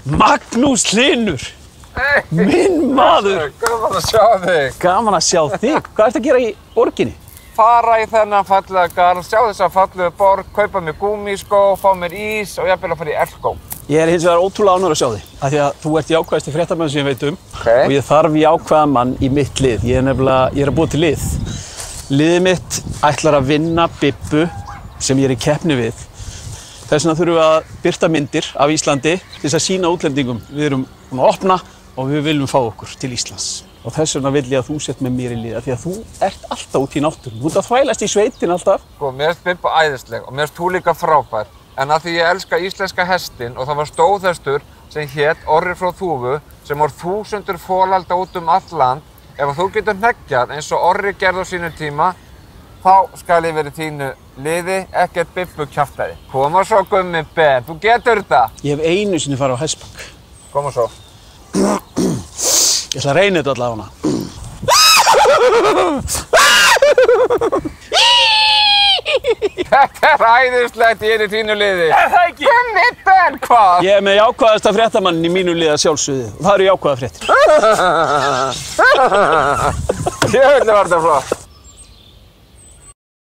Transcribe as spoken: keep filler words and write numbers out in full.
Magnús Hlynur, hey, minn maður. Gaman að sjá þig. Gaman að sjá þig. Hvað ertu að gera í borginni? Fara í þennan fallega garð, sjá þessa fallegu borg, kaupa mér gúmmískó, fá mér ís og jafnvel að fara í Elko. Ég er hins vegar ótrúlega ánægður að sjá þig, af því að þú ert jákvæðasti fréttamaður sem ég veit um, okay. Og ég þarf jákvæðan mann í mitt lið. Ég er nefnilega, ég er að búa til lið. Liðið mitt ætlar að vinna Bibbu sem ég er í keppni við. Þess vegna þurfum við að birta myndir af Íslandi til þess að sýna útlendingum. Við erum búin að opna og við viljum fá okkur til Íslands. Og þess vegna vil ég að þú sett með mér í liða, því að þú ert alltaf út í náttúrunni. Þú ert að þvælast í sveitin alltaf. Sko, mér finnst Bibba æðisleg og mér finnst þú líka frábær. En að því ég elska íslenska hestinn og það var stóðhestur sem hét Orri frá Þúfu sem var þúsundur folalda út um all land. Ef þú getur hneggjað eins og Orri gerði á sínum tíma, þá skal ég verið þínu liði, ekkert Bibbu kjaftaði. Koma svo, Gummi Ben, þú getur þetta. Ég hef einu sinni farið á hestbak. Koma svo. Ég ætla að reyna þetta allavega hana. Þetta er æðislegt, ég er í þínu liði. Er það ekki? Gummi Ben, hvað? Ég er með jákvæðasta fréttamannin í mínu liði að sjálfsögðu. Og það eru jákvæða fréttir. Djöfull var þetta flott.